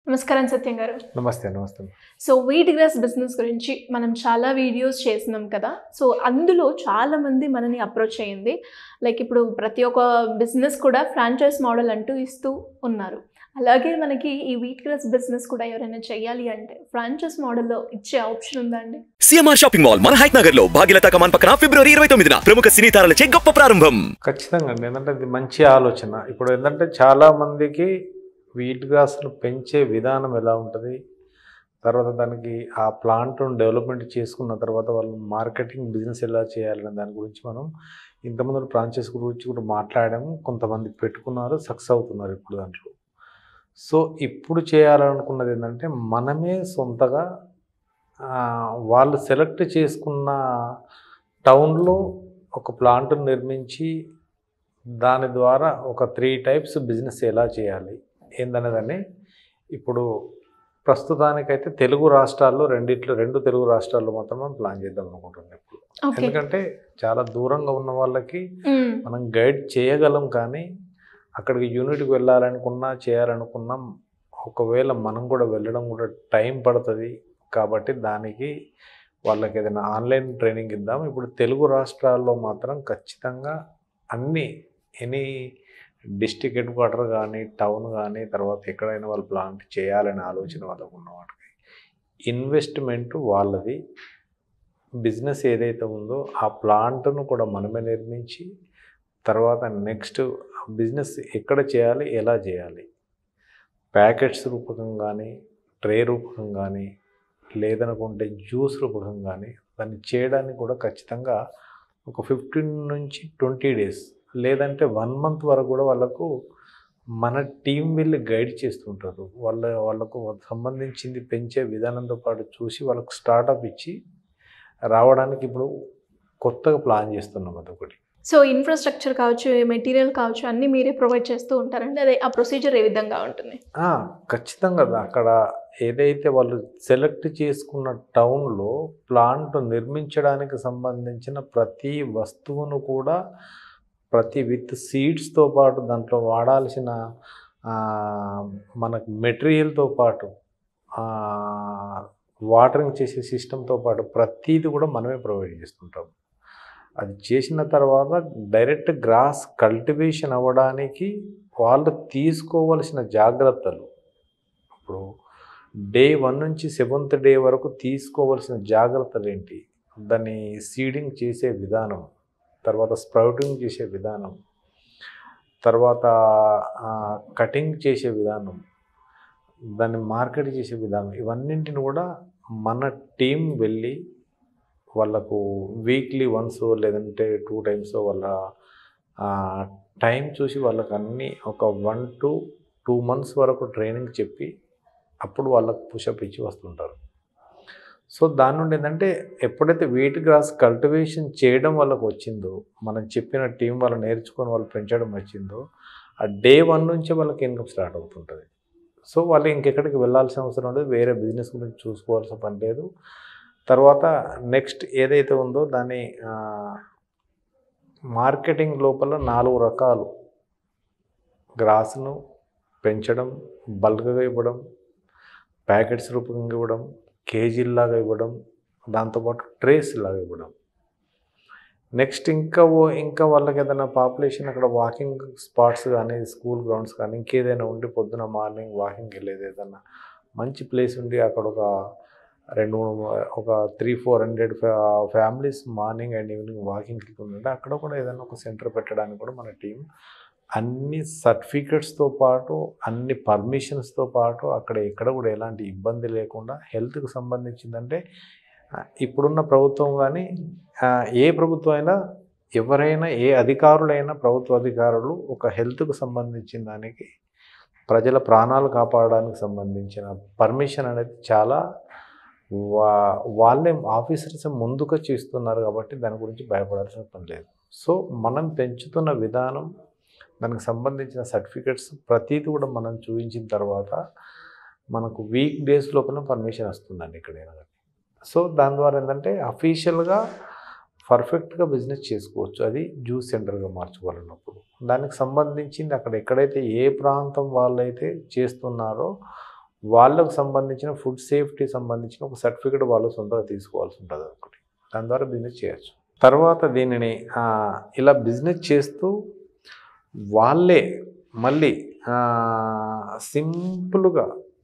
నమస్కారం సత్యం గారు. నమస్తే. నమస్తే. సో వీట్ గ్రాస్ బిజినెస్ గురించి మనం చాలా వీడియోస్ చేసినాం కదా! సో అందులో చాలామంది మనని అప్రోచ్ అయ్యింది. లైక్ ఇప్పుడు ప్రతి ఒక్క బిజినెస్ కూడా ఫ్రాంచైజ్ మోడల్ అంటూ ఇస్తూ ఉన్నారు. అలాగే మనకి ఈ వీట్ గ్రాస్ బిజినెస్ కూడా ఎవరైనా చేయాలి అంటే ఫ్రాంచైజ్ మోడల్‌లో ఇచ్చే ఆప్షన్ ఉందా అండి? సిఎంఆర్ షాపింగ్ మాల్ మన హైట్ నగర్ లో భాగ్యలతా కమాన్ పక్కన ఫిబ్రవరి 29న ప్రముఖ సినీ తారలచే గొప్ప ప్రారంభం. ఖచ్చితంగా అండి. ఏంటంటే ఇది మంచి ఆలోచన. ఇప్పుడు ఏంటంటే చాలా మందికి వీట్ గ్రాస్‌ను పెంచే విధానం ఎలా ఉంటది? తర్వాత దానికి ఆ ప్లాంట్‌ను డెవలప్‌మెంట్ చేసుకున్న తర్వాత వాళ్ళు మార్కెటింగ్ బిజినెస్ ఎలా చేయాలనే దాని గురించి మనం ఇంతకుముందు ఫ్రాంచైజ్ గురించి కూడా మాట్లాడాము. కొంతమంది పెట్టుకున్నారు, సక్సెస్ అవుతున్నారు ఇప్పుడు దాంట్లో. సో ఇప్పుడు చేయాలనుకున్నది ఏంటంటే మనమే సొంతగా వాళ్ళు సెలెక్ట్ చేసుకున్న టౌన్‌లో ఒక ప్లాంట్‌ను నిర్మించి దాని ద్వారా ఒక 3 టైప్స్ బిజినెస్ ఎలా చేయాలి ఏందనేదాన్ని ఇప్పుడు ప్రస్తుతానికైతే తెలుగు రాష్ట్రాల్లో రెండు తెలుగు రాష్ట్రాల్లో మాత్రం మనం ప్లాన్ చేద్దాం అనుకుంటున్నాం ఇప్పుడు. ఎందుకంటే చాలా దూరంగా ఉన్న వాళ్ళకి మనం గైడ్ చేయగలం, కానీ అక్కడికి యూనిట్కి వెళ్ళాలనుకున్నా చేయాలనుకున్నా ఒకవేళ మనం కూడా వెళ్ళడం కూడా టైం పడుతుంది. కాబట్టి దానికి వాళ్ళకి ఏదైనా ఆన్లైన్ ట్రైనింగ్ ఇద్దాం. ఇప్పుడు తెలుగు రాష్ట్రాల్లో మాత్రం ఖచ్చితంగా ఎనీ డిస్ట్రిక్ట్ హెడ్ క్వార్టర్ కానీ టౌన్ కానీ తర్వాత ఎక్కడైనా వాళ్ళు ప్లాంట్ చేయాలనే ఆలోచన వాళ్ళకు ఉన్న వాటికి ఇన్వెస్ట్మెంట్ వాళ్ళది. బిజినెస్ ఏదైతే ఉందో ఆ ప్లాంట్ను కూడా మనమే నిర్మించి తర్వాత నెక్స్ట్ బిజినెస్ ఎక్కడ చేయాలి, ఎలా చేయాలి, ప్యాకెట్స్ రూపకం కానీ ట్రే రూపకం కానీ లేదనుకుంటే జ్యూస్ రూపకం కానీ దాన్ని చేయడానికి కూడా ఖచ్చితంగా ఒక 15 నుంచి 20 డేస్ లేదంటే 1 మంత్ వరకు కూడా వాళ్ళకు మన టీం వెళ్ళి గైడ్ చేస్తుంటారు. వాళ్ళకు సంబంధించింది పెంచే విధానంతో పాటు చూసి వాళ్ళకు స్టార్టప్ ఇచ్చి రావడానికి ఇప్పుడు కొత్తగా ప్లాన్ చేస్తున్నాం అదొకటి. సో ఇన్‌ఫ్రాస్ట్రక్చర్ కావచ్చు, మెటీరియల్ కావచ్చు అన్నీ మీరే ప్రొవైడ్ చేస్తూ ఉంటారండి? అదే ఆ ప్రొసీజర్ ఏ విధంగా ఉంటుంది? ఖచ్చితంగా అక్కడ ఏదైతే వాళ్ళు సెలెక్ట్ చేసుకున్న టౌన్లో ప్లాంట్ నిర్మించడానికి సంబంధించిన ప్రతి వస్తువును కూడా ప్రతి విత్ సీడ్స్తో పాటు దాంట్లో వాడాల్సిన మనకు మెటీరియల్తో పాటు వాటరింగ్ చేసే సిస్టంతో పాటు ప్రతిది కూడా మనమే ప్రొవైడ్ చేస్తుంటాం. అది చేసిన తర్వాత డైరెక్ట్ గ్రాస్ కల్టివేషన్ అవ్వడానికి వాళ్ళు తీసుకోవలసిన జాగ్రత్తలు ఇప్పుడు డే 1 నుంచి 7th డే వరకు తీసుకోవలసిన జాగ్రత్తలు ఏంటి, దాన్ని సీడింగ్ చేసే విధానం, తర్వాత స్ప్రౌటింగ్ చేసే విధానం, తర్వాత కటింగ్ చేసే విధానం, దాన్ని మార్కెట్ చేసే విధానం, ఇవన్నింటిని కూడా మన టీం వెళ్ళి వాళ్ళకు వీక్లీ వన్స్ లేదంటే 2 టైమ్స్ వాళ్ళ టైం చూసి వాళ్ళకు అన్నీ ఒక 1 to 2 months వరకు ట్రైనింగ్ చెప్పి అప్పుడు వాళ్ళకు పుషప్ ఇచ్చి వస్తుంటారు. సో దాని నుండి ఏంటంటే ఎప్పుడైతే వీట్ గ్రాస్ కల్టివేషన్ చేయడం వాళ్ళకు వచ్చిందో, మనం చెప్పిన టీం వాళ్ళు నేర్చుకొని వాళ్ళు పెంచడం వచ్చిందో ఆ డే 1 నుంచే వాళ్ళకి ఇన్కమ్ స్టార్ట్ అవుతుంటుంది. సో వాళ్ళు ఇంకెక్కడికి వెళ్ళాల్సిన అవసరం లేదు, వేరే బిజినెస్ గురించి చూసుకోవాల్సిన పని లేదు. తర్వాత నెక్స్ట్ ఏదైతే ఉందో దాన్ని మార్కెటింగ్ లోపల 4 రకాలు గ్రాస్ను పెంచడం, బల్క్గా ఇవ్వడం, ప్యాకెట్స్ రూపంగా ఇవ్వడం, కేజీల్లాగా ఇవ్వడం, దాంతోపాటు ట్రేస్ లాగా ఇవ్వడం. నెక్స్ట్ ఇంకా వాళ్ళకి ఏదైనా పాపులేషన్ అక్కడ వాకింగ్ స్పాట్స్ కానీ స్కూల్ గ్రౌండ్స్ కానీ ఇంకేదైనా ఉండి పొద్దున మార్నింగ్ వాకింగ్కి వెళ్ళేది ఏదైనా మంచి ప్లేస్ ఉండి అక్కడ ఒక 300-400 ఫ్యామిలీస్ మార్నింగ్ అండ్ ఈవినింగ్ వాకింగ్కి వెళ్తుందంటే అక్కడ కూడా ఏదైనా ఒక సెంటర్ పెట్టడానికి కూడా మన టీం అన్ని సర్టిఫికెట్స్తో పాటు అన్ని పర్మిషన్స్తో పాటు అక్కడ ఎక్కడ కూడా ఎలాంటి ఇబ్బంది లేకుండా హెల్త్కి సంబంధించిందంటే ఇప్పుడున్న ప్రభుత్వం కానీ ఏ ప్రభుత్వం అయినా ఎవరైనా ఏ అధికారులైనా ప్రభుత్వ అధికారులు ఒక హెల్త్కు సంబంధించిన దానికి ప్రజల ప్రాణాలు కాపాడడానికి సంబంధించిన పర్మిషన్ అనేది చాలా వాళ్ళే ఆఫీసర్స్ ముందుగా చేస్తున్నారు కాబట్టి దాని గురించి భయపడాల్సిన పని లేదు. సో మనం పెంచుతున్న విధానం, దానికి సంబంధించిన సర్టిఫికెట్స్ ప్రతిదీ కూడా మనం చూపించిన తర్వాత మనకు వీక్ డేస్ లోపల పర్మిషన్ వస్తుందండి ఎక్కడైనా. సో దాని ద్వారా ఏంటంటే అఫీషియల్గా పర్ఫెక్ట్గా బిజినెస్ చేసుకోవచ్చు. అది జ్యూస్ సెంటర్గా మార్చుకోవాలన్నప్పుడు దానికి సంబంధించింది అక్కడ ఎక్కడైతే ఏ ప్రాంతం వాళ్ళైతే చేస్తున్నారో వాళ్ళకు సంబంధించిన ఫుడ్ సేఫ్టీ సంబంధించిన ఒక సర్టిఫికేట్ వాళ్ళు సొంతంగా తీసుకోవాల్సి ఉంటుంది ఒకటి. దాని ద్వారా బిజినెస్ చేయొచ్చు. తర్వాత దీనిని ఇలా బిజినెస్ చేస్తూ వాళ్ళే మళ్ళీ సింపుల్గా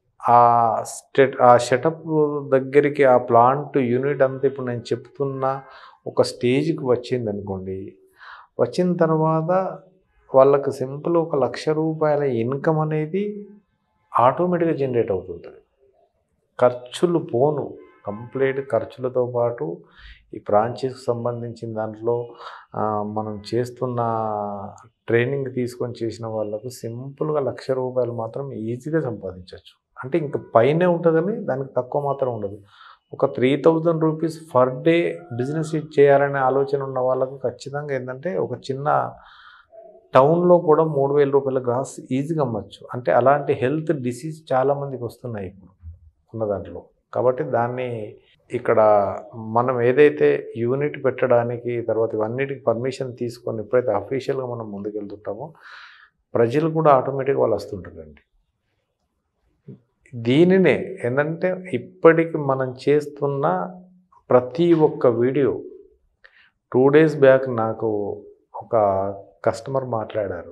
ఆ సెటప్ దగ్గరికి ఆ ప్లాంట్ యూనిట్ అంతా ఇప్పుడు నేను చెప్తున్న ఒక స్టేజ్కి వచ్చింది అనుకోండి. వచ్చిన తర్వాత వాళ్ళకి సింపుల్ ఒక ₹1,00,000 ఇన్కమ్ అనేది ఆటోమేటిక్గా జనరేట్ అవుతుంటుంది. ఖర్చులు పోను, కంప్లీట్ ఖర్చులతో పాటు ఈ ఫ్రాంచైజ్కి సంబంధించిన దాంట్లో మనం చేస్తున్న ట్రైనింగ్ తీసుకొని చేసిన వాళ్ళకు సింపుల్గా ₹1,00,000 మాత్రం ఈజీగా సంపాదించవచ్చు. అంటే ఇంక పైనే ఉంటుందని దానికి తక్కువ మాత్రం ఉండదు. ఒక ₹3,000 పర్ డే బిజినెస్ చేయాలనే ఆలోచన ఉన్న వాళ్ళకు ఖచ్చితంగా ఏంటంటే ఒక చిన్న టౌన్లో కూడా ₹3,000 గ్రాస్ ఈజీగా అమ్మచ్చు. అంటే అలాంటి హెల్త్ డిసీజ్ చాలామందికి వస్తున్నాయి ఇప్పుడు ఉన్న దాంట్లో. కాబట్టి దాన్ని ఇక్కడ మనం ఏదైతే యూనిట్ పెట్టడానికి తర్వాత ఇవన్నిటికి పర్మిషన్ తీసుకొని ఎప్పుడైతే అఫీషియల్గా మనం ముందుకెళ్తుంటామో ప్రజలు కూడా ఆటోమేటిక్గా వాళ్ళు వస్తుంటారండి. దీనినే ఏంటంటే ఇప్పటికి మనం చేస్తున్న ప్రతి ఒక్క వీడియో 2 days బ్యాక్ నాకు ఒక కస్టమర్ మాట్లాడారు.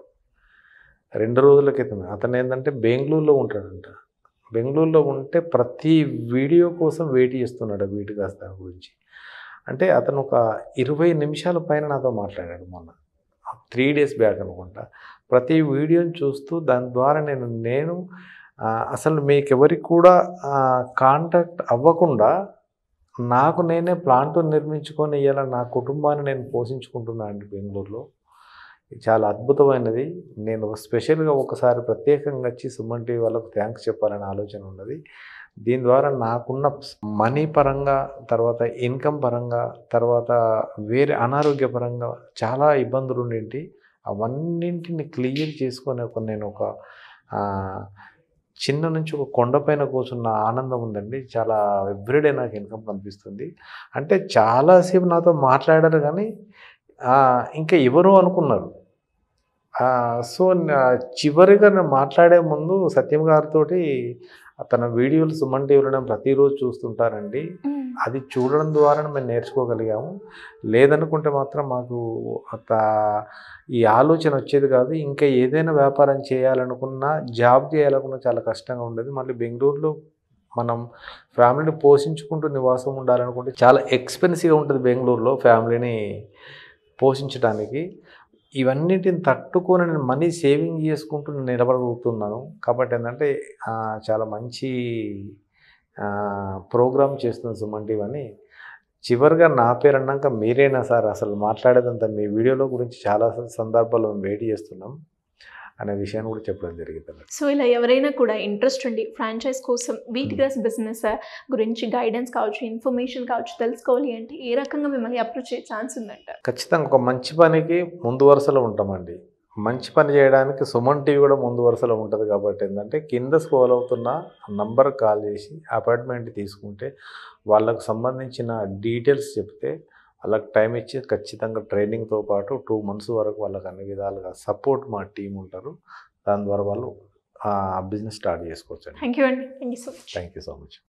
2 రోజుల క్రితమే. అతను ఏంటంటే బెంగళూరులో ఉంటాడంట. బెంగళూరులో ఉంటే ప్రతి వీడియో కోసం వెయిట్ చేస్తున్నాడు వీటి దాని గురించి. అంటే అతను ఒక 20 నిమిషాల పైన నాతో మాట్లాడాడు మొన్న. 3 days బ్యాక్ అనుకుంటా. ప్రతి వీడియోని చూస్తూ దాని ద్వారా నేను అసలు మీకెవరికి కూడా కాంటాక్ట్ అవ్వకుండా నాకు నేనే ప్లాంట్ నిర్మించుకొని ఇవాళ నా కుటుంబాన్ని నేను పోషించుకుంటున్నాను అండి బెంగళూరులో. చాలా అద్భుతమైనది. నేను స్పెషల్గా ఒకసారి ప్రత్యేకంగా వచ్చి సుమన్ టీవీ వాళ్ళకు థ్యాంక్స్ చెప్పాలనే ఆలోచన ఉన్నది. దీని ద్వారా నాకున్న మనీ పరంగా తర్వాత ఇన్కమ్ పరంగా తర్వాత వేరే అనారోగ్య పరంగా చాలా ఇబ్బందులు ఉండేవి. అవన్నింటిని క్లియర్ చేసుకొని నేను ఒక చిన్న నుంచి ఒక కొండపైన కూర్చున్న ఆనందం ఉందండి. చాలా ఎవ్రీడే నాకు ఇన్కమ్ కనిపిస్తుంది. అంటే చాలాసేపు నాతో మాట్లాడారు కానీ ఇంకా ఎవరో అనుకున్నారు. సో చివరిగా నేను మాట్లాడే ముందు సత్యం గారితోటి తన వీడియోలు సుమన్ టీవీలో ప్రతిరోజు చూస్తుంటారండి. అది చూడడం ద్వారా మేము నేర్చుకోగలిగాము. లేదనుకుంటే మాత్రం మాకు ఈ ఆలోచన వచ్చేది కాదు. ఇంకా ఏదైనా వ్యాపారం చేయాలనుకున్నా జాబ్ చేయాలనుకున్నా చాలా కష్టంగా ఉండేది. మళ్ళీ బెంగళూరులో మనం ఫ్యామిలీని పోషించుకుంటూ నివాసం ఉండాలనుకుంటే చాలా ఎక్స్పెన్సివ్గా ఉంటుంది బెంగళూరులో ఫ్యామిలీని పోషించడానికి. ఇవన్నిటిని తట్టుకొని నేను మనీ సేవింగ్ చేసుకుంటూ నిలబడగలుగుతున్నాను. కాబట్టి ఏంటంటే చాలా మంచి ప్రోగ్రామ్ చేస్తుంది సుమన్ టీవీ అని. చివరిగా నా పేరు అన్నాక మీరేనా సార్ అసలు మాట్లాడేదంతా మీ వీడియోలో గురించి చాలా సందర్భాల్లో మేము వెయిట్ చేస్తున్నాం అనే విషయాన్ని కూడా చెప్పడం జరిగింది. సో ఇలా ఎవరైనా కూడా ఇంట్రెస్ట్ ఉండి ఫ్రాంచైజ్ కోసం వీట్ గ్రాస్ బిజినెస్ గురించి గైడెన్స్ కావచ్చు, ఇన్ఫర్మేషన్ కావచ్చు తెలుసుకోవాలి అంటే ఏ రకంగా మిమ్మల్ని అప్రోచ్ చేసే ఛాన్స్ ఉందంట? ఖచ్చితంగా ఒక మంచి పనికి ముందు వరుసలో ఉంటామండి. మంచి పని చేయడానికి సుమన్ టీవీ కూడా ముందు వరుసలో ఉంటుంది. కాబట్టి ఏంటంటే కింద స్క్రోల్ అవుతున్న నంబర్కి కాల్ చేసి అపాయింట్మెంట్ తీసుకుంటే వాళ్ళకు సంబంధించిన డీటెయిల్స్ చెప్తే వాళ్ళకి టైం ఇచ్చి ఖచ్చితంగా ట్రైనింగ్తో పాటు 2 months వరకు వాళ్ళకి అన్ని విధాలుగా సపోర్ట్ మా టీం ఉంటారు. దాని ద్వారా వాళ్ళు బిజినెస్ స్టార్ట్ చేసుకోవచ్చు. థ్యాంక్ యూ అండి. Thank you so much. Thank you so much.